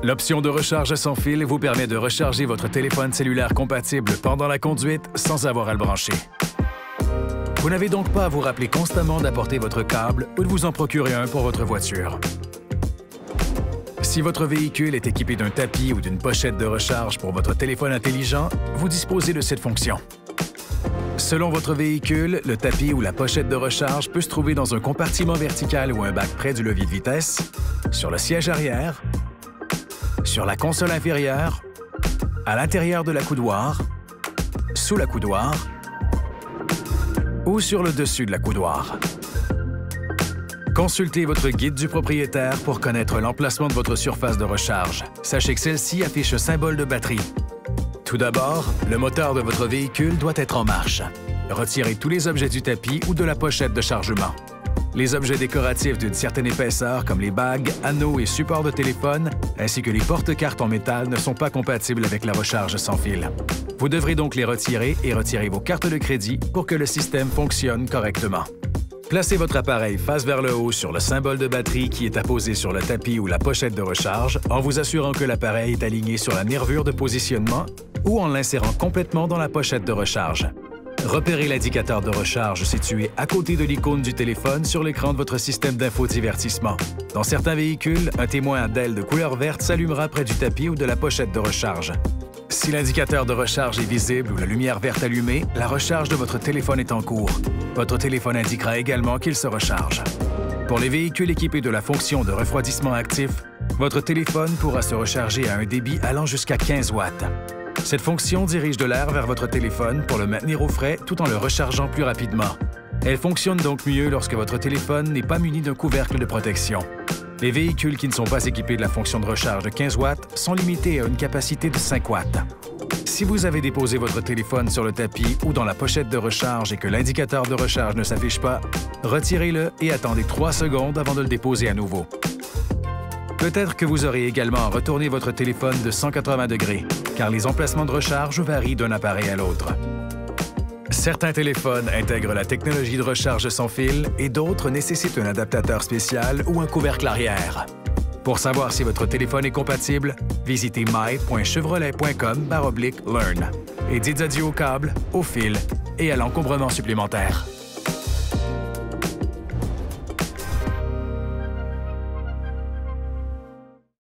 L'option de recharge sans fil vous permet de recharger votre téléphone cellulaire compatible pendant la conduite sans avoir à le brancher. Vous n'avez donc pas à vous rappeler constamment d'apporter votre câble ou de vous en procurer un pour votre voiture. Si votre véhicule est équipé d'un tapis ou d'une pochette de recharge pour votre téléphone intelligent, vous disposez de cette fonction. Selon votre véhicule, le tapis ou la pochette de recharge peut se trouver dans un compartiment vertical ou un bac près du levier de vitesse, sur le siège arrière, sur la console inférieure, à l'intérieur de la coudoir, sous la coudoir ou sur le dessus de la coudoir. Consultez votre guide du propriétaire pour connaître l'emplacement de votre surface de recharge. Sachez que celle-ci affiche un symbole de batterie. Tout d'abord, le moteur de votre véhicule doit être en marche. Retirez tous les objets du tapis ou de la pochette de chargement. Les objets décoratifs d'une certaine épaisseur, comme les bagues, anneaux et supports de téléphone, ainsi que les porte-cartes en métal, ne sont pas compatibles avec la recharge sans fil. Vous devrez donc les retirer et retirer vos cartes de crédit pour que le système fonctionne correctement. Placez votre appareil face vers le haut sur le symbole de batterie qui est apposé sur le tapis ou la pochette de recharge en vous assurant que l'appareil est aligné sur la nervure de positionnement ou en l'insérant complètement dans la pochette de recharge. Repérez l'indicateur de recharge situé à côté de l'icône du téléphone sur l'écran de votre système d'infodivertissement. Dans certains véhicules, un témoin à DEL de couleur verte s'allumera près du tapis ou de la pochette de recharge. Si l'indicateur de recharge est visible ou la lumière verte allumée, la recharge de votre téléphone est en cours. Votre téléphone indiquera également qu'il se recharge. Pour les véhicules équipés de la fonction de refroidissement actif, votre téléphone pourra se recharger à un débit allant jusqu'à 15 watts. Cette fonction dirige de l'air vers votre téléphone pour le maintenir au frais tout en le rechargeant plus rapidement. Elle fonctionne donc mieux lorsque votre téléphone n'est pas muni d'un couvercle de protection. Les véhicules qui ne sont pas équipés de la fonction de recharge de 15 watts sont limités à une capacité de 5 watts. Si vous avez déposé votre téléphone sur le tapis ou dans la pochette de recharge et que l'indicateur de recharge ne s'affiche pas, retirez-le et attendez 3 secondes avant de le déposer à nouveau. Peut-être que vous aurez également retourné votre téléphone de 180 degrés, car les emplacements de recharge varient d'un appareil à l'autre. Certains téléphones intègrent la technologie de recharge sans fil et d'autres nécessitent un adaptateur spécial ou un couvercle arrière. Pour savoir si votre téléphone est compatible, visitez my.chevrolet.com/learn et dites adieu au câble, au fil et à l'encombrement supplémentaire.